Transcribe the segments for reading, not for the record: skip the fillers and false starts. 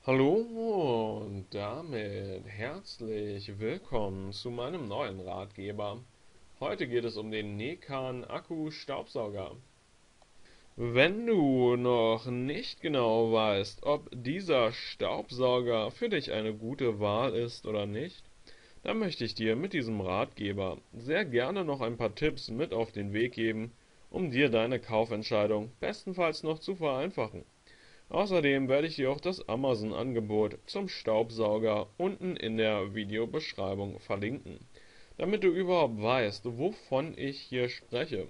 Hallo und damit herzlich willkommen zu meinem neuen Ratgeber. Heute geht es um den Nekan Akku Staubsauger. Wenn du noch nicht genau weißt, ob dieser Staubsauger für dich eine gute Wahl ist oder nicht, dann möchte ich dir mit diesem Ratgeber sehr gerne noch ein paar Tipps mit auf den Weg geben, um dir deine Kaufentscheidung bestenfalls noch zu vereinfachen. Außerdem werde ich dir auch das Amazon-Angebot zum Staubsauger unten in der Videobeschreibung verlinken, damit du überhaupt weißt, wovon ich hier spreche.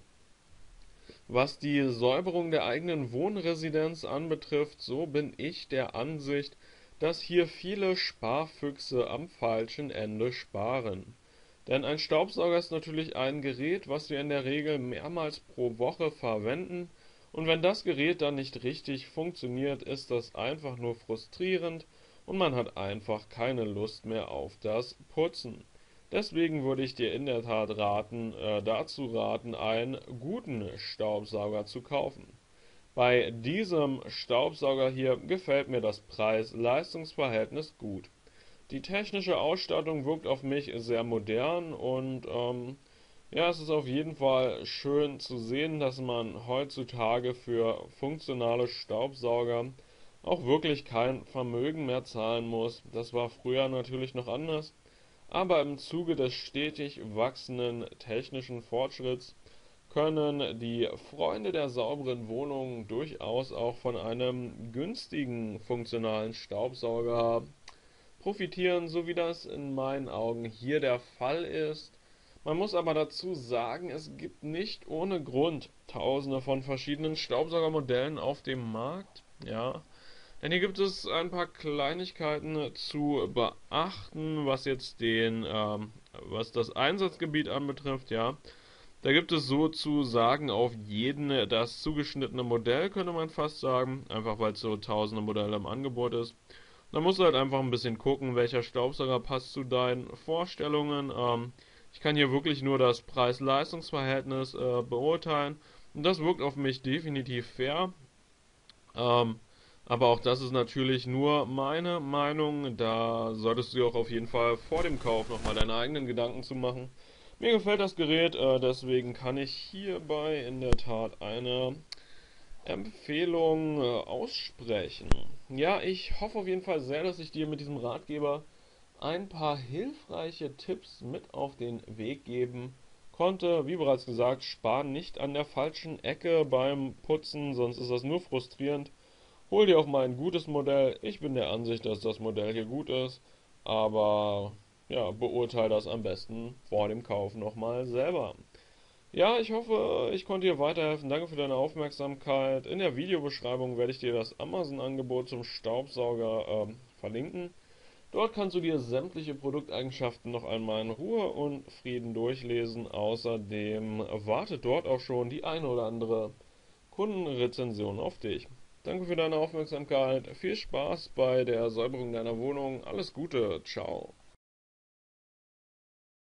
Was die Säuberung der eigenen Wohnresidenz anbetrifft, so bin ich der Ansicht, dass hier viele Sparfüchse am falschen Ende sparen. Denn ein Staubsauger ist natürlich ein Gerät, was wir in der Regel mehrmals pro Woche verwenden, und wenn das Gerät dann nicht richtig funktioniert, ist das einfach nur frustrierend und man hat einfach keine Lust mehr auf das Putzen. Deswegen würde ich dir in der Tat dazu raten, einen guten Staubsauger zu kaufen. Bei diesem Staubsauger hier gefällt mir das Preis-Leistungs-Verhältnis gut. Die technische Ausstattung wirkt auf mich sehr modern und ja, es ist auf jeden Fall schön zu sehen, dass man heutzutage für funktionale Staubsauger auch wirklich kein Vermögen mehr zahlen muss. Das war früher natürlich noch anders, aber im Zuge des stetig wachsenden technischen Fortschritts können die Freunde der sauberen Wohnung durchaus auch von einem günstigen funktionalen Staubsauger profitieren, so wie das in meinen Augen hier der Fall ist. Man muss aber dazu sagen, es gibt nicht ohne Grund tausende von verschiedenen Staubsaugermodellen auf dem Markt. Ja, denn hier gibt es ein paar Kleinigkeiten zu beachten, was das Einsatzgebiet anbetrifft. Ja, da gibt es sozusagen auf jeden das zugeschnittene Modell, könnte man fast sagen, einfach weil es so tausende Modelle im Angebot ist. Da musst du halt einfach ein bisschen gucken, welcher Staubsauger passt zu deinen Vorstellungen. Ich kann hier wirklich nur das Preis-Leistungs-Verhältnis beurteilen und das wirkt auf mich definitiv fair. Ähm, aber auch das ist natürlich nur meine Meinung. Da solltest du dir auch auf jeden Fall vor dem Kauf nochmal deine eigenen Gedanken zu machen. Mir gefällt das Gerät, deswegen kann ich hierbei in der Tat eine Empfehlung aussprechen. Ja, ich hoffe auf jeden Fall sehr, dass ich dir mit diesem Ratgeber ein paar hilfreiche Tipps mit auf den Weg geben konnte. Wie bereits gesagt, spar nicht an der falschen Ecke beim Putzen, sonst ist das nur frustrierend. Hol dir auch mal ein gutes Modell. Ich bin der Ansicht, dass das Modell hier gut ist, aber ja, beurteile das am besten vor dem Kauf nochmal selber. Ja, ich hoffe, ich konnte dir weiterhelfen. Danke für deine Aufmerksamkeit. In der Videobeschreibung werde ich dir das Amazon-Angebot zum Staubsauger verlinken. Dort kannst du dir sämtliche Produkteigenschaften noch einmal in Ruhe und Frieden durchlesen. Außerdem wartet dort auch schon die eine oder andere Kundenrezension auf dich. Danke für deine Aufmerksamkeit. Viel Spaß bei der Säuberung deiner Wohnung. Alles Gute. Ciao.